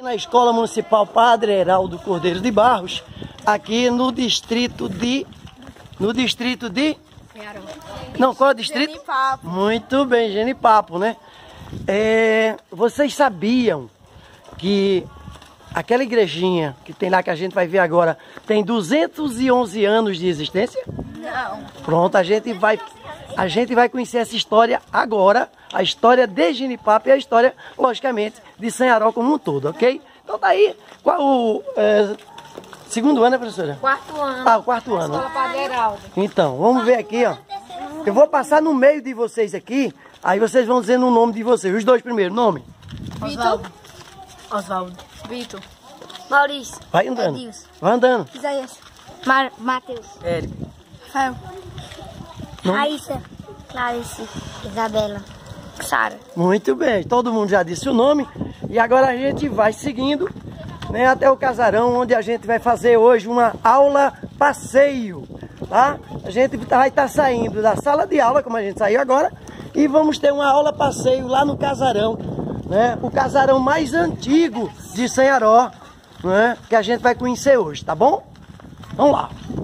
na Escola Municipal Padre Heraldo Cordeiro de Barros, aqui no distrito de... Não, qual é o distrito? Genipapo. Muito bem, Genipapo, né? Vocês sabiam que aquela igrejinha que tem lá, que a gente vai ver agora, tem 211 anos de existência? Não. Pronto, a gente vai conhecer essa história agora, a história de Genipapo e a história, logicamente, de Sanharó como um todo, ok? Então tá aí, qual o segundo ano, né, professora? Quarto ano. Ah, o quarto ano. Escola Padre Heraldo. Então, vamos ver aqui, ó. Eu vou passar no meio de vocês aqui, aí vocês vão dizendo o nome de vocês, os dois primeiros, nome? Osvaldo. Vitor. Maurício. Vai andando. Edilson. Vai andando. Isaías. Matheus. Érico. Rafael. Nome? Raíssa. Clarice. Isabela. Sara. Muito bem, todo mundo já disse o nome. E agora a gente vai seguindo, né, até o casarão, onde a gente vai fazer hoje uma aula passeio, tá? A gente vai estar saindo da sala de aula, como a gente saiu agora, e vamos ter uma aula passeio lá no casarão, né? O casarão mais antigo de Sanharó, né? Que a gente vai conhecer hoje, tá bom? Vamos lá!